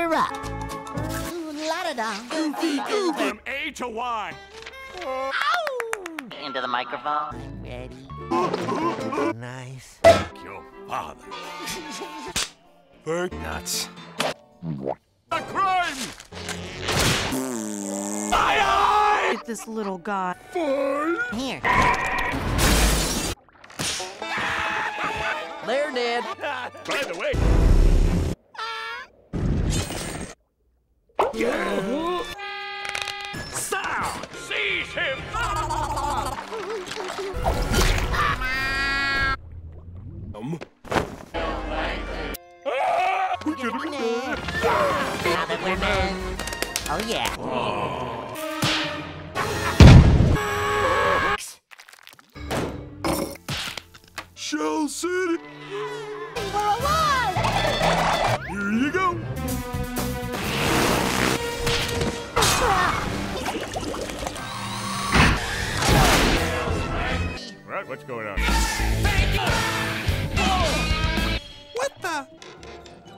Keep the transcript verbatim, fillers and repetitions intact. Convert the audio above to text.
order up. La-da-da. Goofy, goofy. From A to Y. Ow! Into the microphone. I'm ready. Nice. Your father. Bird nuts. A crime! Aye, aye! Get this little guy. Fine. Here. There, Ned. By the way. Sound! Seize him! um. We're gonna be dead. Now that we're men. Oh, yeah. Shell City. We're alive! Here you go. Right, what's going on? What the?